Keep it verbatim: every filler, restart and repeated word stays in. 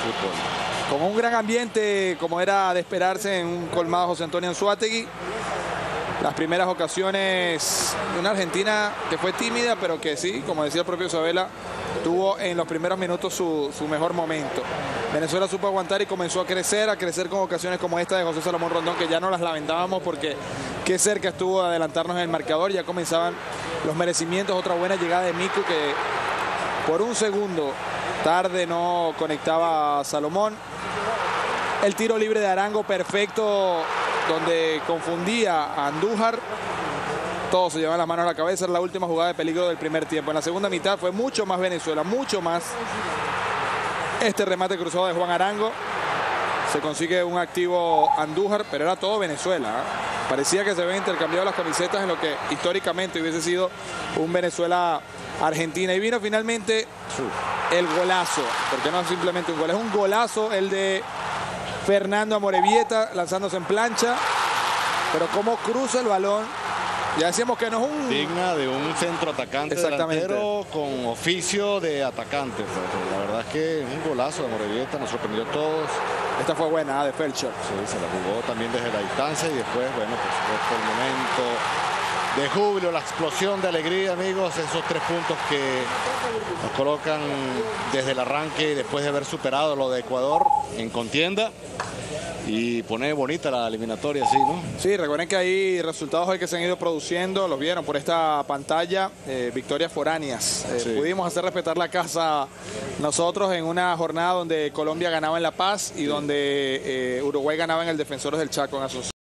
fútbol. Con un gran ambiente, como era de esperarse en un colmado José Antonio Anzoátegui. Las primeras ocasiones de una Argentina que fue tímida, pero que sí, como decía el propio Isabela, tuvo en los primeros minutos su, su mejor momento. Venezuela supo aguantar y comenzó a crecer, a crecer con ocasiones como esta de José Salomón Rondón, que ya no las lamentábamos porque qué cerca estuvo de adelantarnos en el marcador. Ya comenzaban los merecimientos. Otra buena llegada de Mico, que por un segundo tarde no conectaba a Salomón. El tiro libre de Arango perfecto, donde confundía a Andújar. Todos se llevaban las manos a la cabeza. Era la última jugada de peligro del primer tiempo. En la segunda mitad fue mucho más Venezuela, mucho más. Este remate cruzado de Juan Arango. Se consigue un activo Andújar, pero era todo Venezuela, ¿eh? Parecía que se habían intercambiado las camisetas en lo que históricamente hubiese sido un Venezuela-Argentina. Y vino finalmente el golazo, porque no es simplemente un gol, es un golazo el de Fernando Amorebieta lanzándose en plancha, pero cómo cruza el balón. Ya decíamos que no es un... digna de un centro atacante delantero con oficio de atacante. La verdad es que un golazo de Amorebieta, nos sorprendió a todos. Esta fue buena, ¿eh? De Felcher. Sí, se la jugó también desde la distancia y después, bueno, por supuesto, el momento de júbilo, la explosión de alegría, amigos. Esos tres puntos que nos colocan desde el arranque y después de haber superado lo de Ecuador en contienda. Y pone bonita la eliminatoria, sí, ¿no? Sí, recuerden que hay resultados hoy que se han ido produciendo, los vieron por esta pantalla, eh, victorias foráneas. Eh, sí. Pudimos hacer respetar la casa nosotros en una jornada donde Colombia ganaba en La Paz y donde eh, Uruguay ganaba en el Defensores del Chaco en Asunción.